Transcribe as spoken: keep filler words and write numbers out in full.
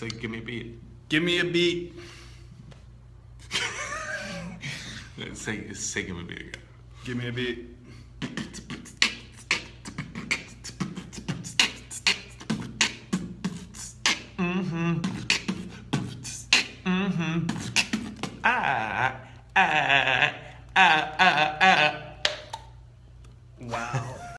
say, give me a beat. Give me a beat. say, say, give me a beat again. Give me a beat. Mm-hmm. Mm-hmm. Ah, ah, ah, ah, ah.